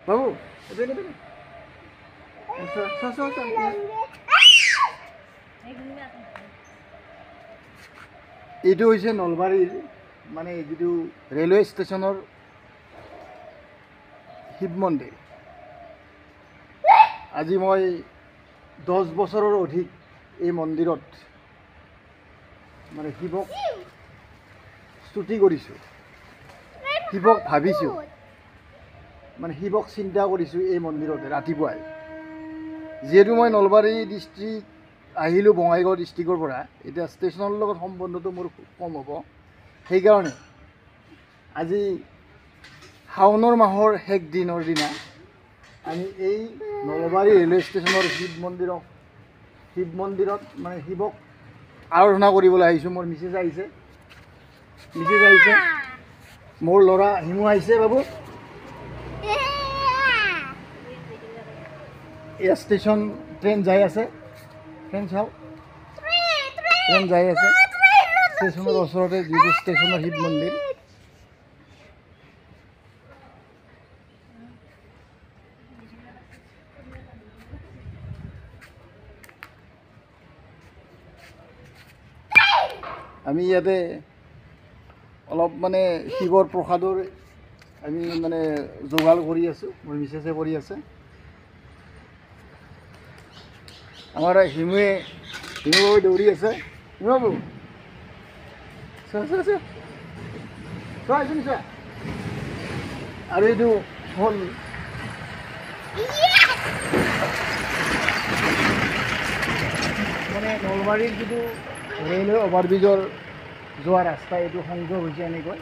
বাবু এইটো হৈছে নলবাৰীৰ মানে যিটো ৰেলৱে ষ্টেচনৰ শিৱ মন্দিৰ। আজি মই 10 বছৰৰ অধিক এই মন্দিৰত মানে শিৱক স্তুতি কৰিছোঁ, শিৱক ভাবিছোঁ, মানে শিৱক চিন্তা কৰিছোঁ এই মন্দিৰতে ৰাতিপুৱাই। যিহেতু মই নলবাৰী ডিষ্ট্ৰিক্ট আহিলোঁ বঙাইগাঁও ডিষ্ট্ৰিক্টৰ পৰা, এতিয়া ষ্টেচনৰ লগত সম্বন্ধটো মোৰ খুব কম হ'ব। সেইকাৰণে আজি শাওণৰ মাহৰ শেষ দিনৰ দিনা আমি এই নলবাৰী ৰেলৱে ষ্টেচনৰ শিৱ মন্দিৰত মানে শিৱক আৰাধনা কৰিবলৈ আহিছোঁ। মোৰ মিছেছ আহিছে, মোৰ ল'ৰা হিমু আহিছে। বাবু এয়া ষ্টেচন, ট্ৰেইন যাই আছে, ট্ৰেইন চাওক, ট্ৰেইন যাই আছে ষ্টেচনৰ ওচৰতে, যিটো ষ্টেচনৰ শিৱ মন্দিৰ। আমি ইয়াতে অলপ মানে শিৱৰ প্ৰসাদৰ আমি মানে যোগাৰ কৰি আছোঁ, মোৰ মিছেছে কৰি আছে। আমাৰ হিমু দৌৰি আছে। হিমু বাবু চোৱা আৰু এইটো হ'ল মানে নলবাৰীৰ যিটো ৰেলৱে অভাৰব্ৰিজৰ যোৱা ৰাস্তা, এইটো সংযোগ হৈছে এনেকৈ।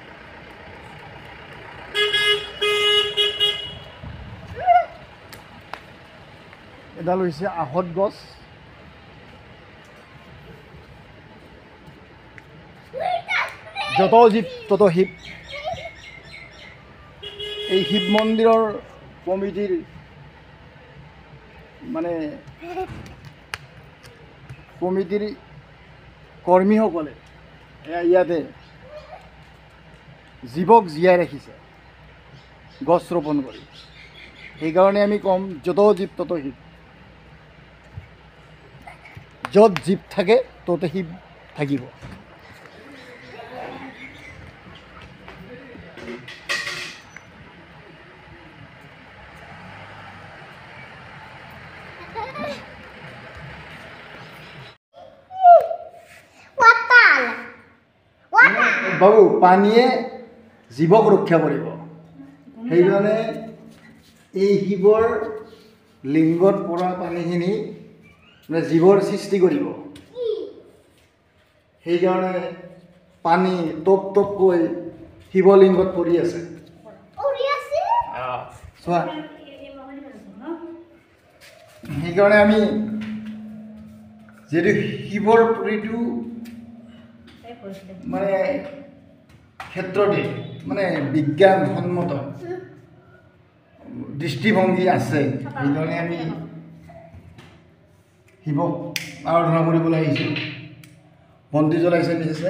এডাল হৈছে আহঁত গছ। যত জীৱ তত শিৱ। এই শিৱ মন্দিৰৰ কমিটিৰ মানে কমিটিৰ কৰ্মীসকলে ইয়াতে জীৱক জীয়াই ৰাখিছে গছ ৰোপণ কৰি। সেইকাৰণে আমি ক'ম, যত জীৱ তত শিৱ। য'ত জীৱ থাকে ততে শিৱ থাকিব। বাবু পানীয়ে জীৱক ৰক্ষা কৰিব। সেইকাৰণে এই শিৱৰ লিংগত পৰা পানীখিনি মানে জীৱৰ সৃষ্টি কৰিব। সেইকাৰণে পানী টপ টপকৈ শিৱলিংগত পৰি আছে। চোৱা, সেইকাৰণে আমি যিহেতু শিৱৰ প্ৰতিটো মানে ক্ষেত্ৰতে মানে বিজ্ঞানসন্মত দৃষ্টিভংগী আছে, সেইকাৰণে আমি শিৱক আৰাধনা কৰিবলৈ আহিছোঁ। বন্তি জ্বলাইছে মিছেছে।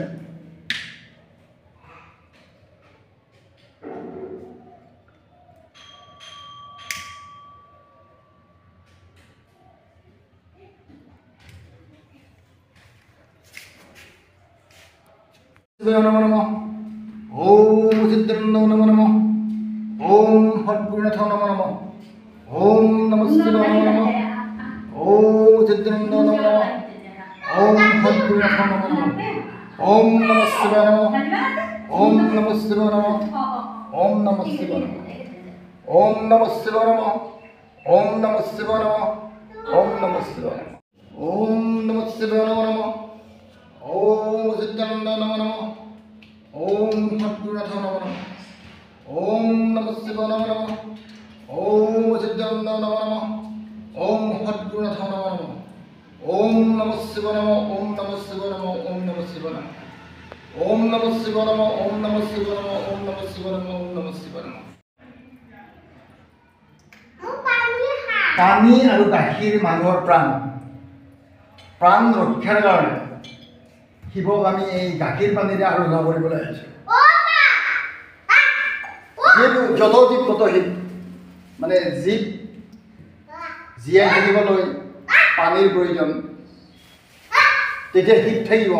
নমঃ নমঃ। ওম সিদ্ধানন্দ নমঃ নমঃ। ওম সদ্গুণাথ নমঃ নমঃ। ওম নমঃ শিৱায় নমঃ। ওম সিদ্ধানন্দ নমঃ নমঃ। ওম সদ্গুণাথ নমঃ নমঃ। ওম নমঃ শিৱায় নমঃ। ওম নমঃ শিৱায় নমঃ। ওম নমঃ শিৱায় নমঃ। ওম নমঃ শিৱায় নমঃ। ওম নমঃ শিৱায় নমঃ। ওম নমঃ শিৱায় নমঃ। ওম নমঃ শিৱায় নমঃ নমঃ। ওম সিদ্ধানন্দ নমঃ নমঃ। ওম সদ্গুণাথ নমঃ নমঃ। ওম নমঃ শিৱায় নমঃ নমঃ। ওম সিদ্ধানন্দ নমঃ নমঃ। ওম সদ্গুণাথ নমঃ নমঃ। ওম নমঃ শিৱায় নমঃ। ওম নমঃ শিৱায় নমঃ। ওম নমঃ শিৱায় নমঃ। ওম নমঃ শিৱায় নমঃ। ওম নমঃ শিৱায় নমঃ। ওম নমঃ শিৱায় নমঃ। ওম নমঃ শিৱায় নমঃ। পানী আৰু গাখীৰ মানুহৰ প্ৰাণ। প্ৰাণ ৰক্ষাৰ কাৰণে শিৱক আমি এই গাখীৰ পানীৰে আৰাধনা কৰিবলৈ আহিছোঁ। যিহেতু যত জীৱ তত শিৱ। মানে জীৱ জীয়াই থাকিবলৈ পানীৰ প্ৰয়োজন, তেতিয়া শিৱ থাকিব।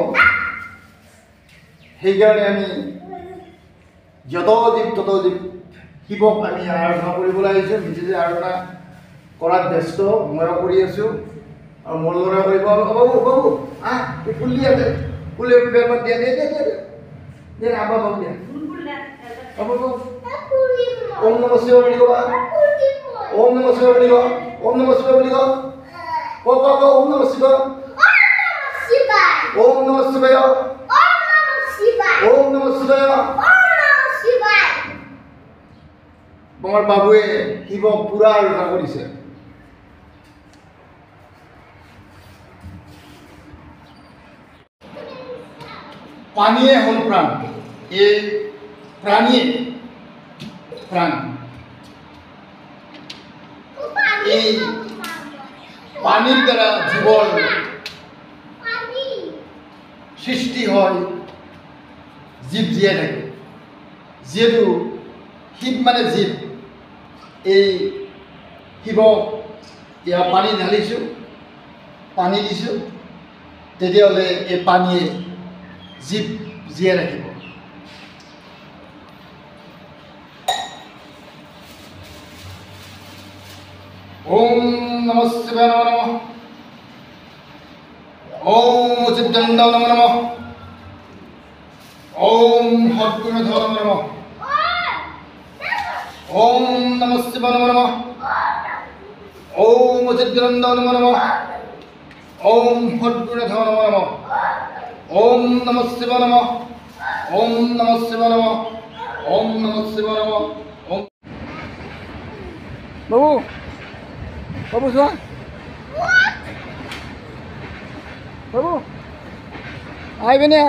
সেইকাৰণে আমি যত জীৱ তত জীৱ শিৱক আমি আৰাধনা কৰিবলৈ আহিছোঁ। নিজে আৰাধনা কৰাত ব্যস্ত, ময়ো কৰি আছোঁ আৰু মোৰ ল'ৰা কৰিব বাবু বাবু ফুলি আছে ফুলি বেলপাত দিয়া দিয়া দিয়া দিয়া দিয়া আবা বাবু দিয়া বাবু বাবু ওম নমঃ শিৱায় বুলি ক'বা। ওম নমঃ শিৱায় বুলি কওঁ। ওম নমঃ শিৱায় বুলি কওঁ। ক ক ক ওম নমঃ শিৱায়। ওম নমঃ শিৱায়। ওম নমঃ শিৱায়। আমাৰ বাবুৱে শিৱক পুৰা আৰাধনা কৰিছে। পানীয়ে হ'ল প্ৰাণ। এই প্ৰাণীয়ে প্ৰাণ। এই পানীৰ দ্বাৰা জীৱৰ সৃষ্টি হয়, জীৱ জীয়াই থাকে। যিহেতু শিৱ মানে জীৱ, এই শিৱক ইয়াৰ পানী ঢালিছোঁ, পানী দিছোঁ, তেতিয়াহ'লে এই পানীয়ে জীৱ জীয়াই ৰাখিব। ওম নমঃ শিৱায় নমঃ নমঃ। ওম চিত্তনন্দ নমঃ নমঃ। ওম সদ্গুণধ নমঃ নমঃ। ওম নমঃ শিৱায় নমঃ নমঃ। ওম চিত্তনন্দ নমঃ নমঃ। ওম সদ্গুণধ নমঃ নমঃ। ওম নমঃ শিৱায় নমঃ। ওম নমঃ শিৱায় নমঃ। ওম নমঃ শিৱায় নমঃ। ওম বাবু বাবু চোৱা বাবু আহিবিনে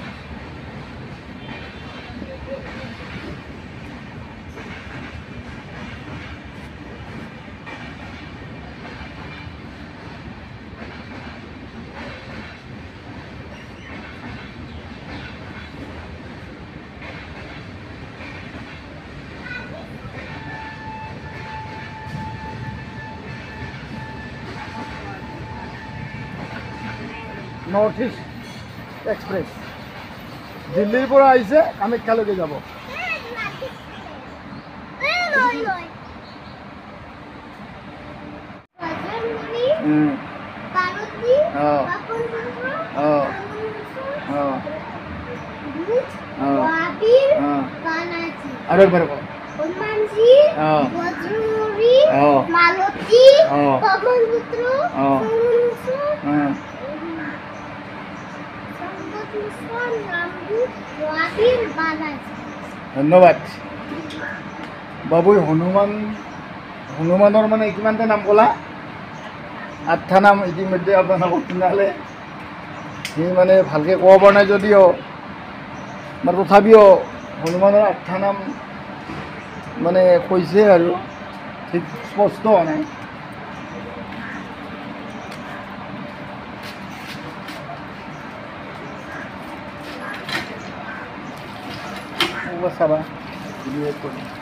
নৰ্থ ইষ্ট এক্সপ্ৰেছ দিল্লীৰ পৰা আহিছে, কামাখ্যালৈকে যাব। আৰু একবাৰ কওঁ। ধন্যবাদ বাবু। হনুমানৰ মানে কিমানটা নাম ক'লা? 8টা নাম ইতিমধ্যে আপোনালোকক শুনালে। সি মানে ভালকৈ ক'ব পৰা নাই যদিও তথাপিও হনুমানৰ 8টা নাম মানে কৈছে আৰু ঠিক স্পষ্ট হোৱা নাই। চাবা